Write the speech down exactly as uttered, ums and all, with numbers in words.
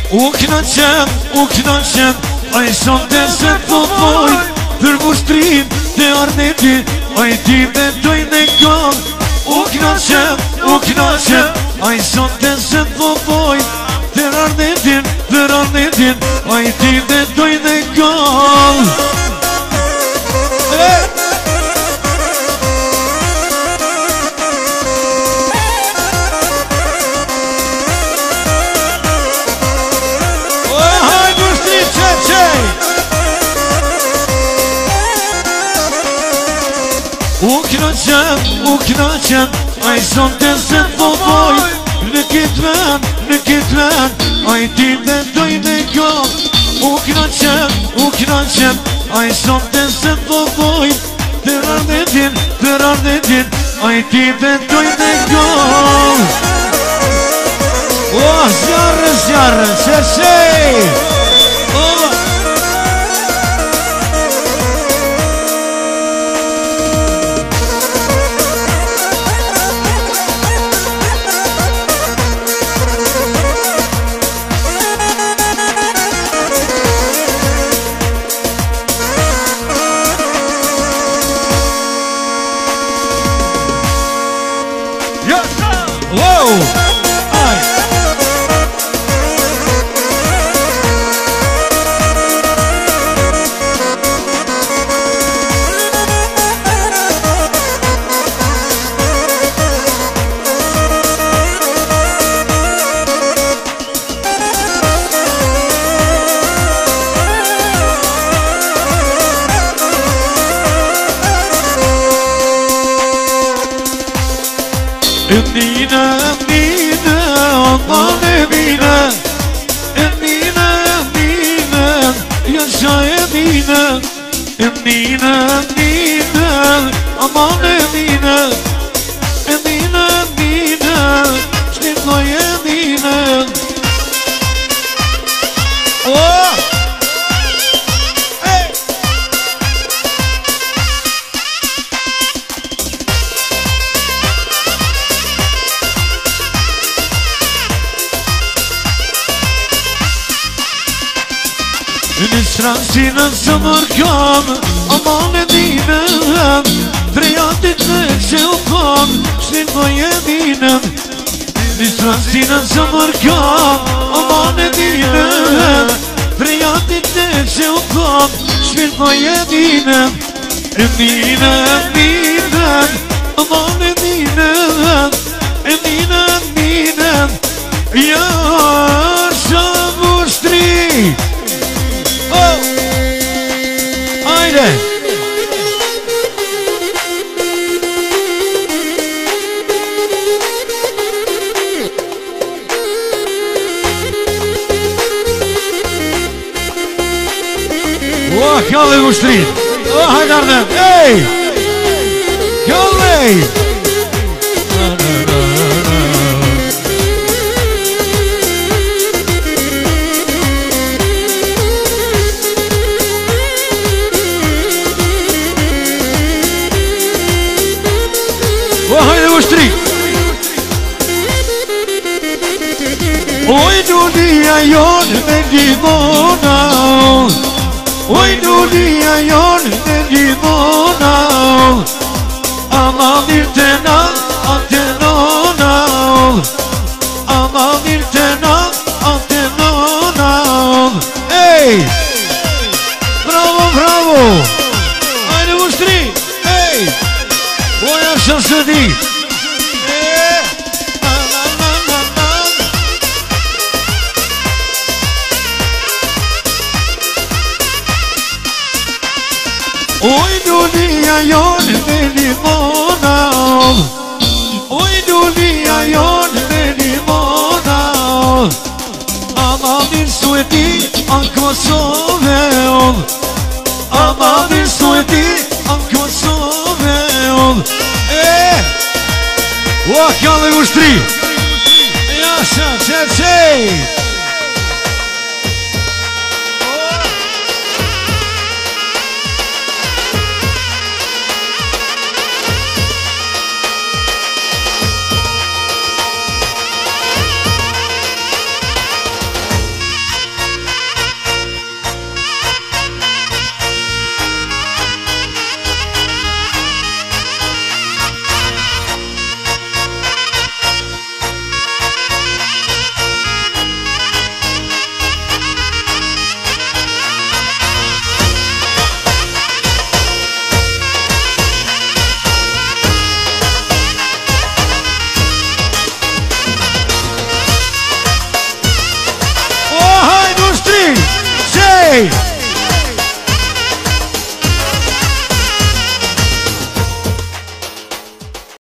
U knaqen, u knaqen, a i sonte se të voj për mushtrin të Arnetin, a i ti betoj në kam. U knaqen, u knaqen, a i sonte se të voj për Arnetin, për Arnetin, a i ti betoj në kam. U knaqen, u knaqen, a i sonte se të voj në kitë ven, në kitë ven, a i ti betoj në kam. U knaqen, u knaqen, a i sonte se të voj për Arnetin, për Arnetin, a i ti betoj në kam. O, zjarë, zjarë, që qej! Emine, emine, aman emine, emine, emine, yaşa emine, emine, emine, aman emine, emine, emine, şnitloy emine. Oh! Në shransinën së mërkam, aman e dinem, prejatit në që u kam, shtin më jedinem. Në shransinën së mërkam, aman e dinem, prejatit në që u kam, shtin më jedinem. Emine, emine, aman e dinem, emine, emine, jasha mushtri. Oh! Ajde! Oh, kjallë ushtrit! Oh, hajdarden! Ej! Kjallë! Oj dunia jonë me gjithona, oj dunia jonë me gjithona, ama mirë të na, atë nona, ama mirë të na, atë nona. Ej! Bravo, bravo! Ajde ushtri! Ej! Oja shësë di! Oj dunia jonë me limona, oj dunia jonë me limona, ama mirë su e ti anë Kosove, ama mirë su e ti anë Kosove. E, o kjallë e ushtri, jasha, qe qe.